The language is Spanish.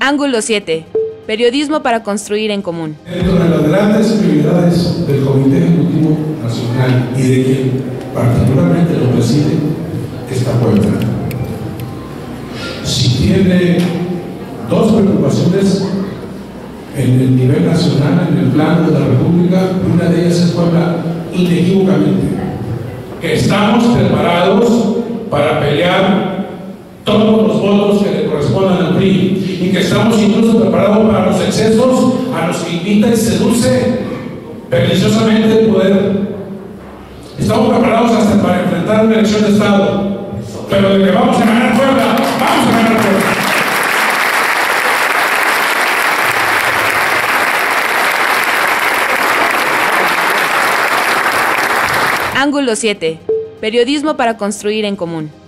Ángulo 7. Periodismo para construir en común. Dentro de las grandes prioridades del Comité Ejecutivo Nacional y de quien particularmente lo preside, está Puebla. Si tiene dos preocupaciones en el nivel nacional, en el plano de la República, una de ellas es Puebla, inequívocamente. Que estamos preparados para pelear todos los votos que le correspondan al PRI y que estamos incluso preparados para los excesos a los que invita y seduce perniciosamente el poder. Estamos preparados hasta para enfrentar una elección de Estado, pero de que vamos a ganar Puebla, vamos a ganar Puebla. Ángulo 7. Periodismo para construir en común.